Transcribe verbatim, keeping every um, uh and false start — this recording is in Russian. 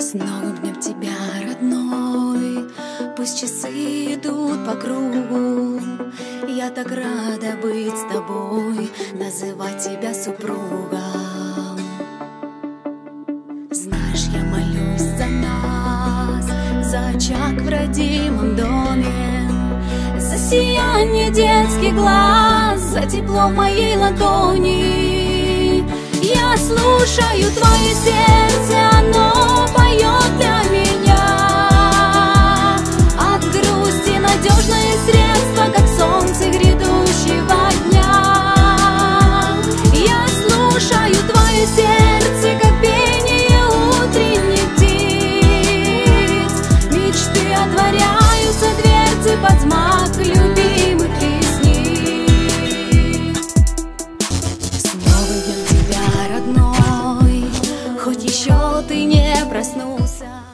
С новым днем тебя, родной, пусть часы идут по кругу. Я так рада быть с тобой, называть тебя супругом. Знаешь, я молюсь за нас, за очаг в родимом доме, за сияние детских глаз, за тепло в моей ладони. Я слушаю твое сердце, оно поет для меня. От грусти надежное средство, как солнце грядущего дня. Я слушаю твое сердце, как пение утренних птиц. Мечты отворяются, дверцы под взмах любимых ресниц. С новым днем тебя, родной, хоть еще ты не проснулся,